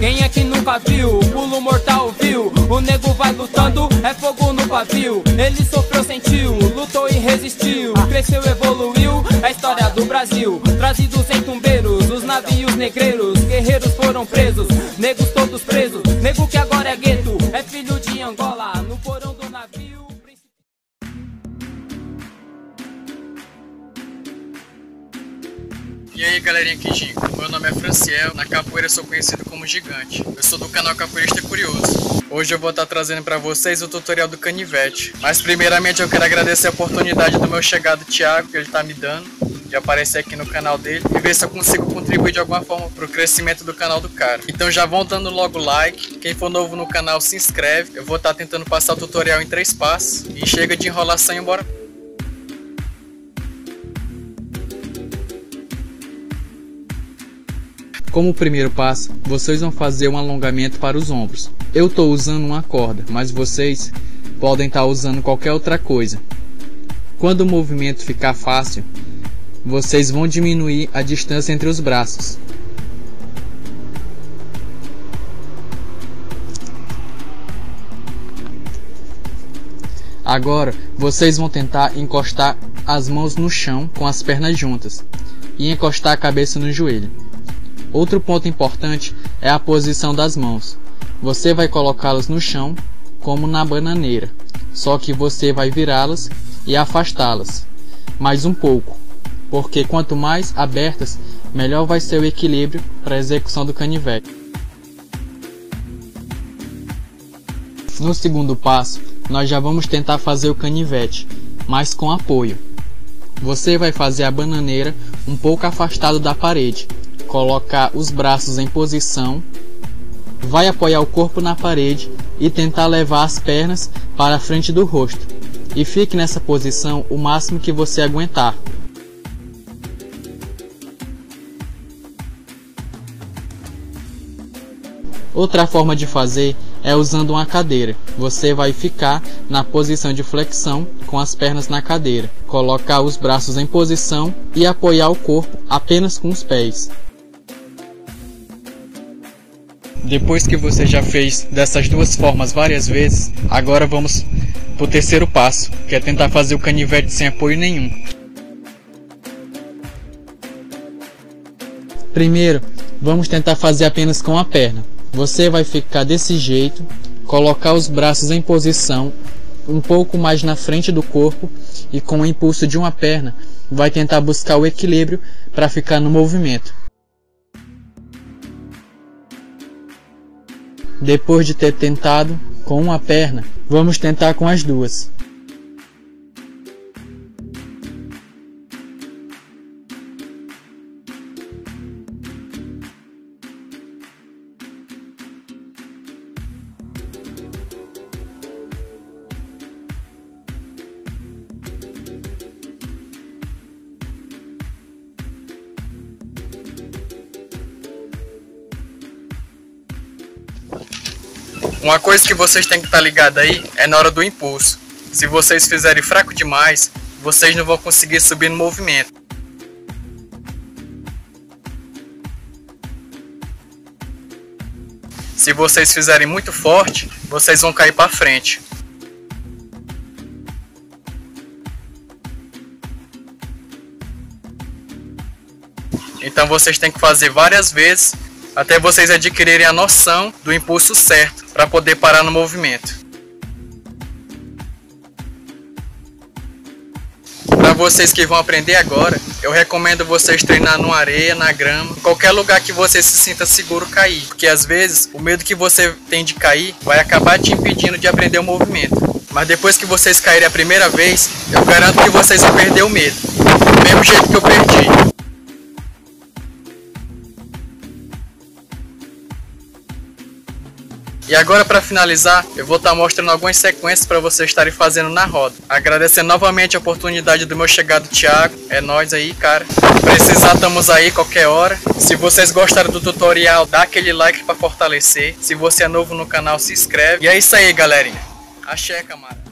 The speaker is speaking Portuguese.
Quem é que nunca viu? Pulo mortal viu? O nego vai lutando, é fogo no pavio. Ele sofreu, sentiu, lutou e resistiu. Cresceu, evoluiu, é a história do Brasil. Trazidos em tumbeiros, os navios negreiros. Guerreiros foram presos, negros todos presos. Nego que agora é gueto, é filho de Angola. No porão do navio. E aí galerinha que digo, meu nome é Franciel, na capoeira sou conhecido como Gigante. Eu sou do canal Capoeirista Curioso. Hoje eu vou estar trazendo para vocês o tutorial do canivete. Mas primeiramente eu quero agradecer a oportunidade do meu chegado Thiago, que ele está me dando, de aparecer aqui no canal dele e ver se eu consigo contribuir de alguma forma para o crescimento do canal do cara. Então já vão dando logo like, quem for novo no canal se inscreve. Eu vou estar tentando passar o tutorial em 3 passos e chega de enrolação e bora. Como primeiro passo, vocês vão fazer um alongamento para os ombros. Eu estou usando uma corda, mas vocês podem estar usando qualquer outra coisa. Quando o movimento ficar fácil, vocês vão diminuir a distância entre os braços. Agora, vocês vão tentar encostar as mãos no chão com as pernas juntas e encostar a cabeça no joelho. Outro ponto importante é a posição das mãos. Você vai colocá-las no chão como na bananeira, só que você vai virá-las e afastá-las mais um pouco, porque quanto mais abertas, melhor vai ser o equilíbrio para a execução do canivete. No segundo passo, nós já vamos tentar fazer o canivete, mas com apoio. Você vai fazer a bananeira um pouco afastado da parede, colocar os braços em posição, vai apoiar o corpo na parede e tentar levar as pernas para a frente do rosto. E fique nessa posição o máximo que você aguentar. Outra forma de fazer é usando uma cadeira. Você vai ficar na posição de flexão com as pernas na cadeira, colocar os braços em posição e apoiar o corpo apenas com os pés. Depois que você já fez dessas duas formas várias vezes, agora vamos para o terceiro passo, que é tentar fazer o canivete sem apoio nenhum. Primeiro, vamos tentar fazer apenas com a perna. Você vai ficar desse jeito, colocar os braços em posição, um pouco mais na frente do corpo e com o impulso de uma perna, vai tentar buscar o equilíbrio para ficar no movimento. Depois de ter tentado com uma perna, vamos tentar com as duas. Uma coisa que vocês têm que estar ligados aí é na hora do impulso. Se vocês fizerem fraco demais, vocês não vão conseguir subir no movimento. Se vocês fizerem muito forte, vocês vão cair para frente. Então vocês têm que fazer várias vezes até vocês adquirirem a noção do impulso certo para poder parar no movimento. Para vocês que vão aprender agora, eu recomendo vocês treinar numa areia, na grama, qualquer lugar que você se sinta seguro cair, porque às vezes o medo que você tem de cair vai acabar te impedindo de aprender o movimento. Mas depois que vocês caírem a primeira vez, eu garanto que vocês vão perder o medo, do mesmo jeito que eu perdi. E agora, para finalizar, eu vou estar mostrando algumas sequências para vocês estarem fazendo na roda. Agradecendo novamente a oportunidade do meu chegado Thiago. É nóis aí, cara. Precisar, estamos aí qualquer hora. Se vocês gostaram do tutorial, dá aquele like para fortalecer. Se você é novo no canal, se inscreve. E é isso aí, galerinha. Axé, camarada.